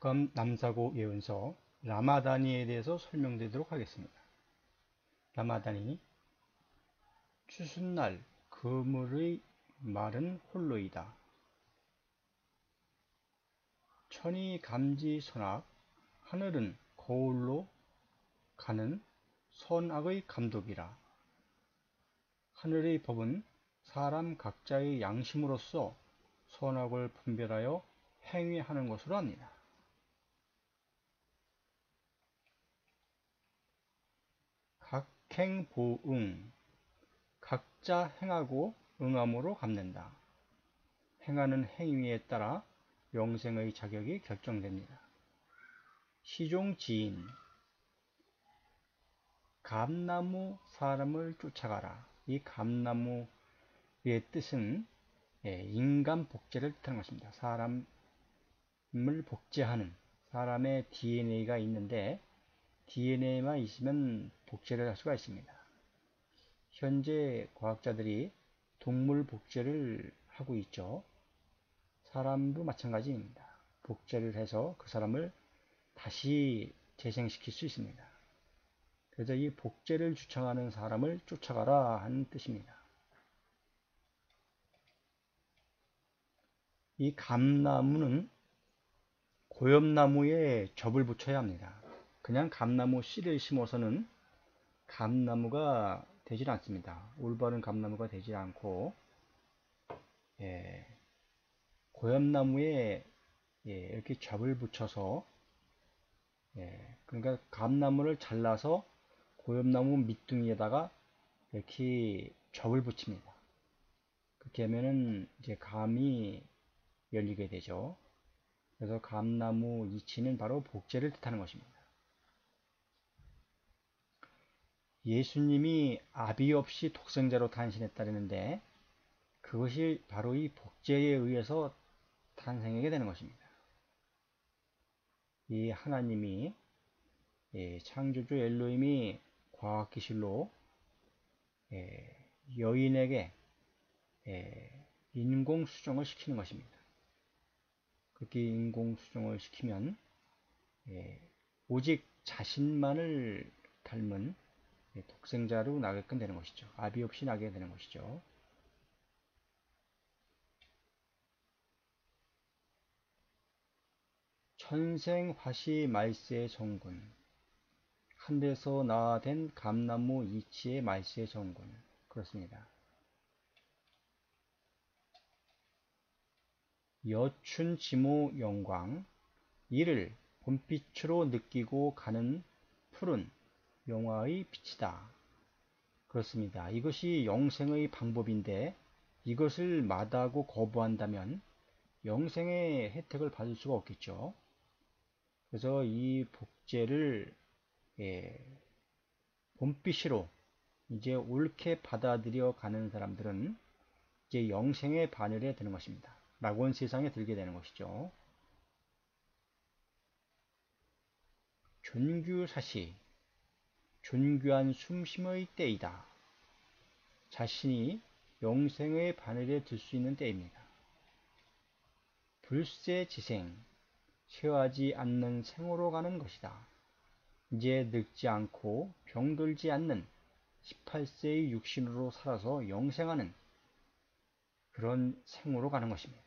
다음 남사고 예언서 라마다니에 대해서 설명드리도록 하겠습니다. 라마다니 추순날 그물의 말은 홀로이다. 천이 감지 선악 하늘은 거울로 가는 선악의 감독이라. 하늘의 법은 사람 각자의 양심으로서 선악을 분별하여 행위하는 것으로 합니다. 각행보응 각자 행하고 응함으로 갚는다. 행하는 행위에 따라 영생의 자격이 결정됩니다. 시종지인 감나무 사람을 쫓아가라. 이 감나무의 뜻은 인간 복제를 뜻하는 것입니다. 사람을 복제하는 사람의 DNA가 있는데 DNA만 있으면 복제를 할 수가 있습니다. 현재 과학자들이 동물 복제를 하고 있죠. 사람도 마찬가지입니다. 복제를 해서 그 사람을 다시 재생시킬 수 있습니다. 그래서 이 복제를 주창하는 사람을 쫓아가라 하는 뜻입니다. 이 감나무는 고엽나무에 접을 붙여야 합니다. 그냥 감나무 씨를 심어서는 감나무가 되질 않습니다. 올바른 감나무가 되질 않고 고엽나무에 이렇게 접을 붙여서 그러니까 감나무를 잘라서 고엽나무 밑둥이에다가 이렇게 접을 붙입니다. 그렇게 하면은 이제 감이 열리게 되죠. 그래서 감나무 이치는 바로 복제를 뜻하는 것입니다. 예수님이 아비 없이 독생자로 탄생했다는데 그것이 바로 이 복제에 의해서 탄생하게 되는 것입니다. 이 하나님이 창조주 엘로힘이 과학기술로 여인에게 인공수정을 시키는 것입니다. 그렇게 인공수정을 시키면 오직 자신만을 닮은 독생자로 나게끔 되는 것이죠. 아비 없이 나게 되는 것이죠. 천생화시 말세의 정군 한데서 나된 감나무 이치의 말세의 정군 그렇습니다. 여춘지모 영광 이를 봄빛으로 느끼고 가는 푸른 영화의 빛이다. 그렇습니다. 이것이 영생의 방법인데 이것을 마다하고 거부한다면 영생의 혜택을 받을 수가 없겠죠. 그래서 이 복제를 봄빛으로 이제 옳게 받아들여 가는 사람들은 이제 영생의 반열에 드는 것입니다. 낙원 세상에 들게 되는 것이죠. 존규사시 존귀한 숨쉼의 때이다. 자신이 영생의 바늘에 들 수 있는 때입니다. 불세지생 쇠하지 않는 생으로 가는 것이다. 이제 늙지 않고 병들지 않는 18세의 육신으로 살아서 영생하는 그런 생으로 가는 것입니다.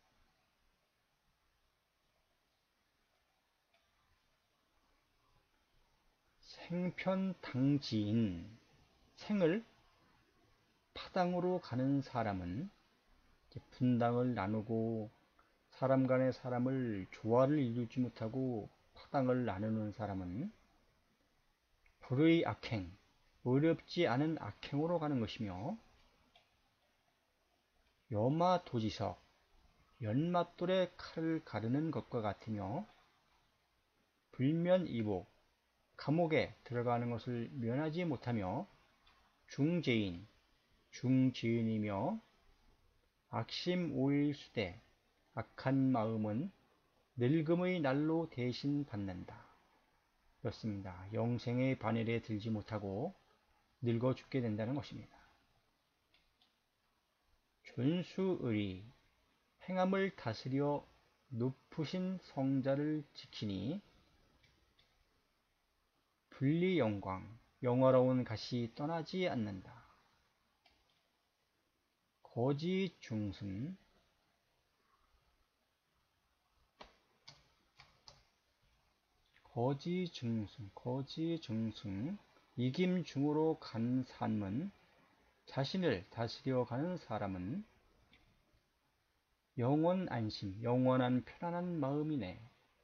생편당지인 생을 파당으로 가는 사람은 분당을 나누고 사람 간의 사람을 조화를 이루지 못하고 파당을 나누는 사람은 불의 악행, 어렵지 않은 악행으로 가는 것이며 여마도지석, 연mat돌에 칼을 가르는 것과 같으며 불면이복, 감옥에 들어가는 것을 면하지 못하며 중죄인, 중지은이며 악심오일수대, 악한 마음은 늙음의 날로 대신 받는다. 그렇습니다. 영생의 바늘에 들지 못하고 늙어 죽게 된다는 것입니다. 존수의리, 행함을 다스려 높으신 성자를 지키니 분리 영광 영화로운 가시 떠나지 않는다. 거지 중승 거지 중승 이김 중으로 간 삶은 자신을 다스려 가는 사람은 영원 안심, 영원한 편안한 마음이네.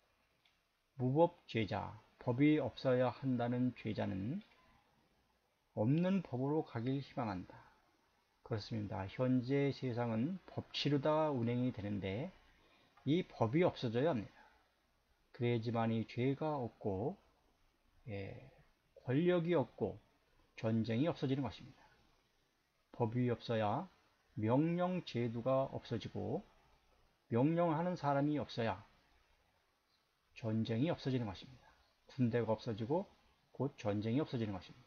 무법죄자, 법이 없어야 한다는 죄자는 없는 법으로 가길 희망한다. 그렇습니다. 현재 세상은 법치로다 운행이 되는데 이 법이 없어져야 합니다. 그래야지만이 죄가 없고 권력이 없고 전쟁이 없어지는 것입니다. 법이 없어야 명령 제도가 없어지고 명령하는 사람이 없어야 전쟁이 없어지는 것입니다. 군대가 없어지고 곧 전쟁이 없어지는 것입니다.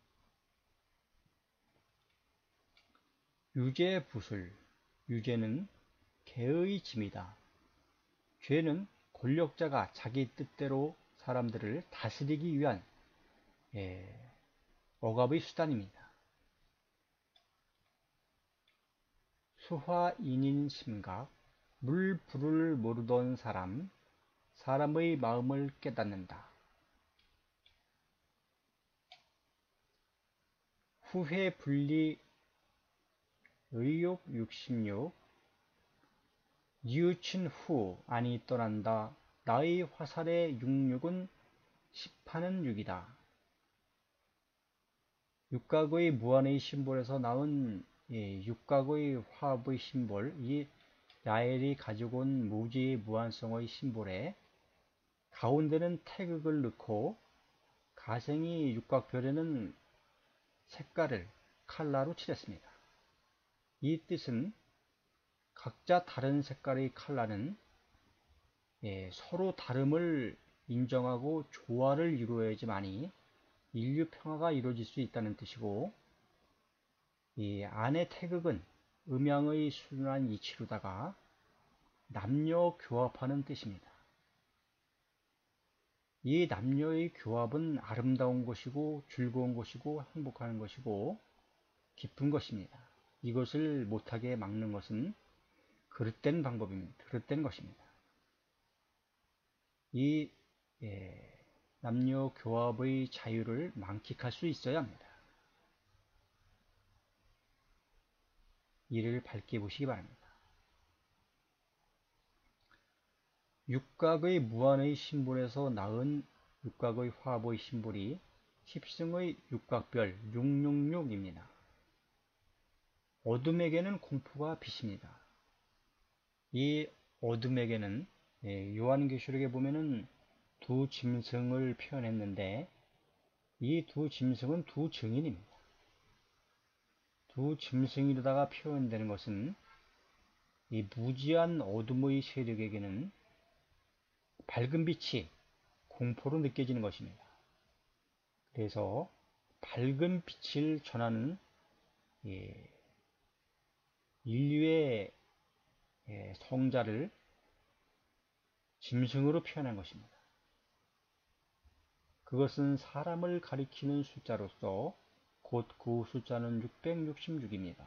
유죄부술, 유죄는 개의 짐이다. 죄는 권력자가 자기 뜻대로 사람들을 다스리기 위한 억압의 수단입니다. 수화인인 심각, 물불을 모르던 사람, 사람의 마음을 깨닫는다. 후회분리 의욕 66 뉘우친 후 안이 떠난다. 나의 화살의 66은 시파는 6이다. 육각의 무한의 심볼에서 나온 육각의 화합의 심볼, 이 라헬이 가지고 온 무지의 무한성의 심볼에 가운데는 태극을 넣고 가생이 육각별에는 색깔을 칼라로 칠했습니다. 이 뜻은 각자 다른 색깔의 칼라는 서로 다름을 인정하고 조화를 이루어야지만이 인류 평화가 이루어질 수 있다는 뜻이고, 이 안의 태극은 음양의 순환 이치로다가 남녀 교합하는 뜻입니다. 이 남녀의 교합은 아름다운 것이고 즐거운 것이고 행복한 것이고 기쁜 것입니다. 이것을 못하게 막는 것은 그릇된 방법입니다. 그릇된 것입니다. 이 남녀 교합의 자유를 만끽할 수 있어야 합니다. 이를 밝게 보시기 바랍니다. 육각의 무한의 심볼에서 낳은 육각의 화합의 심볼이 십승의 육각별 666입니다. 어둠에게는 공포가 빛입니다. 이 어둠에게는 요한계시록에 보면은 두 짐승을 표현했는데 이 두 짐승은 두 증인입니다. 두 짐승이로다가 표현되는 것은 이 무지한 어둠의 세력에게는 밝은 빛이 공포로 느껴지는 것입니다. 그래서 밝은 빛을 전하는 인류의 성자를 짐승으로 표현한 것입니다. 그것은 사람을 가리키는 숫자로서 곧 그 숫자는 666입니다.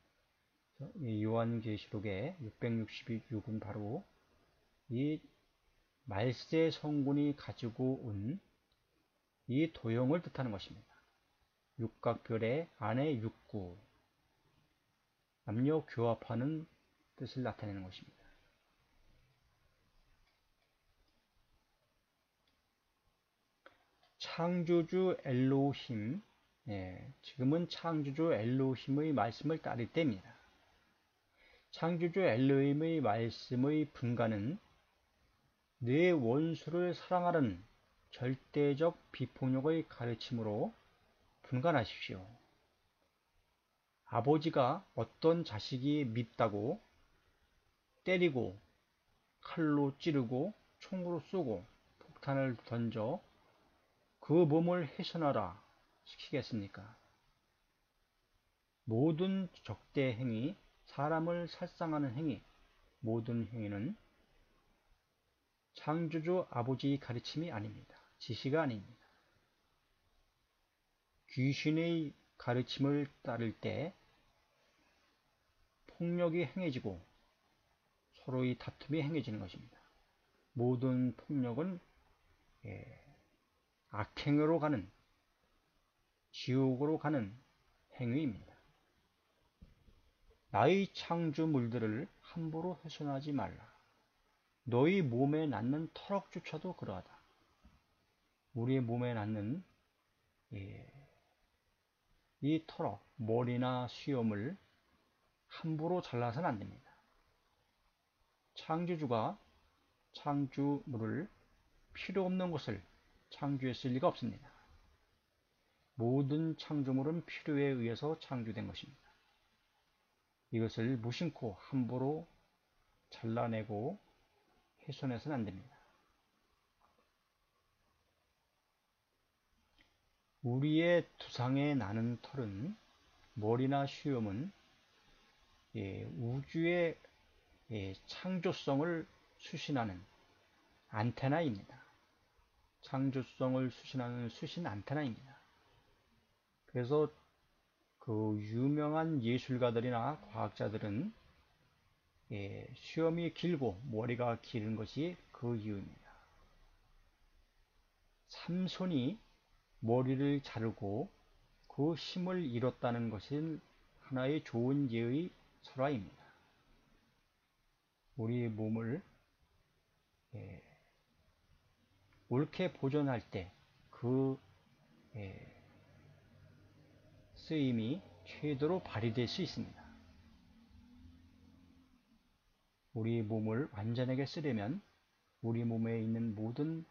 요한계시록의 666은 바로 이 말세 성군이 가지고 온 이 도형을 뜻하는 것입니다. 육각별의 안에 육구, 남녀 교합하는 뜻을 나타내는 것입니다. 창조주 엘로힘, 지금은 창조주 엘로힘의 말씀을 따를 때입니다. 창조주 엘로힘의 말씀의 분간은 내 원수를 사랑하라는 절대적 비폭력의 가르침으로 분간하십시오. 아버지가 어떤 자식이 밉다고 때리고 칼로 찌르고 총으로 쏘고 폭탄을 던져 그 몸을 훼손하라 시키겠습니까? 모든 적대 행위, 사람을 살상하는 행위, 모든 행위는 창조주 아버지의 가르침이 아닙니다. 지시가 아닙니다. 귀신의 가르침을 따를 때 폭력이 행해지고 서로의 다툼이 행해지는 것입니다. 모든 폭력은 악행으로 가는, 지옥으로 가는 행위입니다. 나의 창조물들을 함부로 훼손하지 말라. 너희 몸에 낳는 터럭조차도 그러하다. 우리의 몸에 낳는 이 터럭, 머리나 수염을 함부로 잘라서는 안 됩니다. 창조주가 창조물을 필요 없는 것을 창조했을 리가 없습니다. 모든 창조물은 필요에 의해서 창조된 것입니다. 이것을 무심코 함부로 잘라내고 훼손해서는 안 됩니다. 우리의 두상에 나는 털은, 머리나 수염은 우주의 창조성을 수신하는 안테나입니다. 창조성을 수신하는 수신 안테나입니다. 그래서 그 유명한 예술가들이나 과학자들은 수염이 길고 머리가 긴 것이 그 이유입니다. 삼손이 머리를 자르고 그 힘을 잃었다는 것은 하나의 좋은 예의 설화입니다. 우리 몸을 옳게 보존할 때 그 쓰임이 최대로 발휘될 수 있습니다. 우리 몸을 완전하게 쓰려면 우리 몸에 있는 모든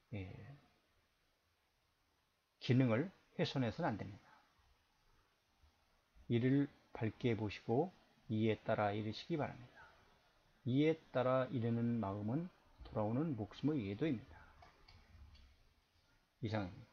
기능을 훼손해서는 안 됩니다. 이를 밝게 보시고 이에 따라 이르시기 바랍니다. 이에 따라 이르는 마음은 돌아오는 목숨의 예도입니다. 이상입니다.